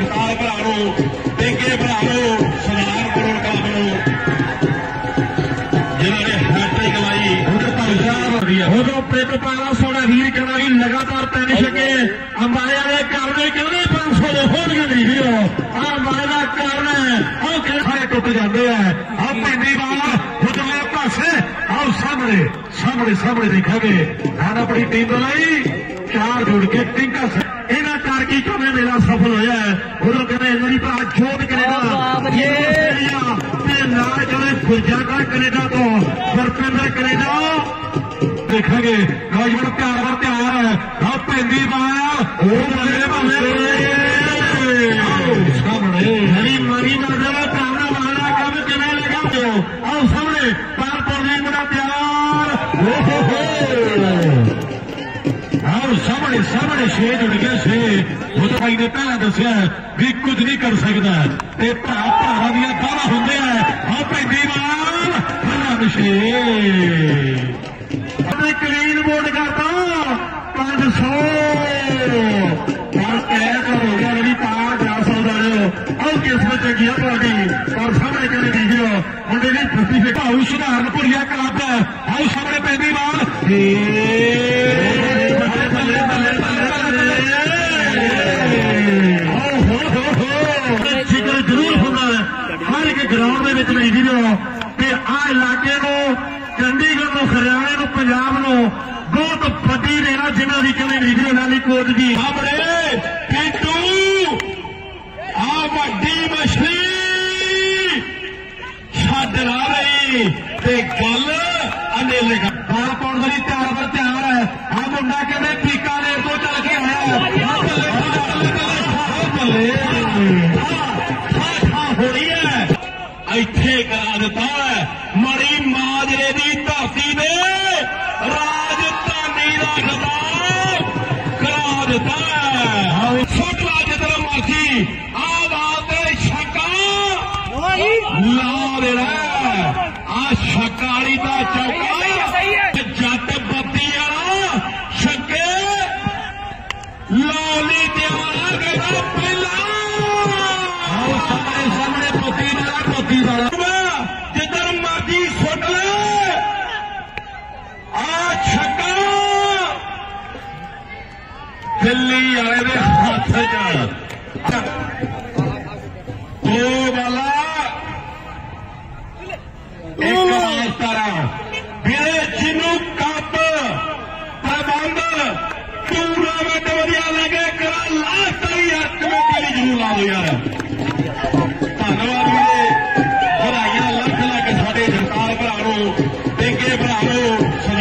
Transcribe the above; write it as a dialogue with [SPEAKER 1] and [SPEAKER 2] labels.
[SPEAKER 1] जगतार भरा टेके भरा सरदार करोड़ कलब जिन्होंने हैट्रिक लाई उदों पिंड पाला सोना वीर कहना भी लगातार 3 छक्के अंबाले वाले करने कहते 500 दे होणगे नहीं वीरो अंबाले का कारण है सारे टुट जाते हैं पिंडी वाला उदले पासे आओ सामने सामने सामने देखेंगे धान अपनी टीम को लाई 4 जुड़ के टिंका इन्होंने करके कमे मेला सफल होया है उधर कहते मेरी भरा जोत कनेडा गुरजा का कनेडा तो बरपिंदर कनेडा देखेंगे नौजवान प्यार का प्यार है पैंदी सामने मरी नजर प्यारा वाला कम किना लगा दो आओ सामने पार पड़ने बड़ा प्यार आओ सामने सामने 6 जुड़ गए 6 वो तो भाई ने पहला दसिया भी कुछ नहीं कर सकता भरा दिया दावा होंगे आओ पैंदी वाल क्लीन बोर्ड करता 500 हो गया मेरी पार जा सकता और किस्मत चंगी है थोड़ी और सामने कहने दीजिए मुंडे की फसी से आओ सुधारन भुरिया क्लब आओ सामने पैंदी बाल जिक्र जरूर होगा हर एक ग्राउंड में नहीं दीजिए आ इलाके को चंडीगढ़ को हरियाणे को पंजाब को बहुत वड्डी रेना जिन्हों की कहने वीडियो लाली कोच की सामने पिंटू आ वड्डी मछली छड्ड ला रही गल अनेले बाल पाउण वाली तैयार पर तैयार है आ मुंडा कहते बीकानेर तो चल के आया होनी है इत्थे करा दिता है मड़ी माजरे की धरती ने राजधानी का खिताब करा दिता है सुट ला जिधर मर्जी आवाज छक्का ला देना आ छक्काली का चौका जट बत्ती वाला छक्के लौली तैयार करना पहला सामने सामने पत्ती वाला जिधर मर्जी सुट ले आ छक्का दिल्ली वाले के हाथ दो वाला एक मेरे जिन्नू कप प्रबंध टूर्नामेंट वधिया लगे करा लास्ट वाली कमेटी जरूर ला दो यार धन्यवाद मेरे बधाइयां लख लख साडे जगतार भरा टेके भरा